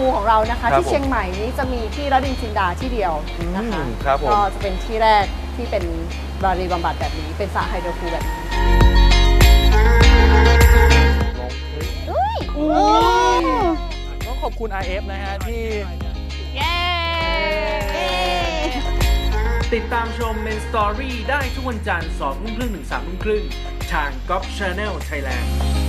ของเรานะคะที่เชียงใหม่นี้จะมีที่ระดินจินดาที่เดียวนะคะก็จะเป็นที่แรกที่เป็นบารีบำบัดแบบนี้เป็นสระไฮโดรพูลแบบนี้ต้องขอบคุณ RF นะฮะที่ติดตามชม Main Story ได้ทุกวันจันทร์2 ทุ่มครึ่งถึง3 ทุ่มครึ่งทาง GOP Channel Thailand